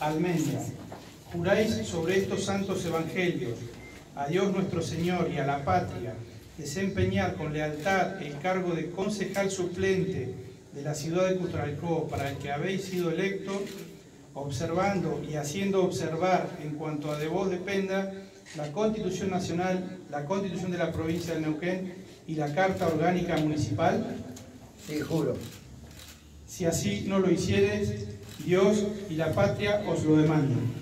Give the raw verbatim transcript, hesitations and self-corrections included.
Almendra, juráis sobre estos santos evangelios, a Dios nuestro Señor y a la patria, desempeñar con lealtad el cargo de concejal suplente de la ciudad de Cutralcó, para el que habéis sido electo, observando y haciendo observar en cuanto a de vos dependa la Constitución Nacional, la Constitución de la provincia de Neuquén y la Carta Orgánica Municipal? Sí, juro. Si así no lo hicieres, Dios y la patria os lo demandan.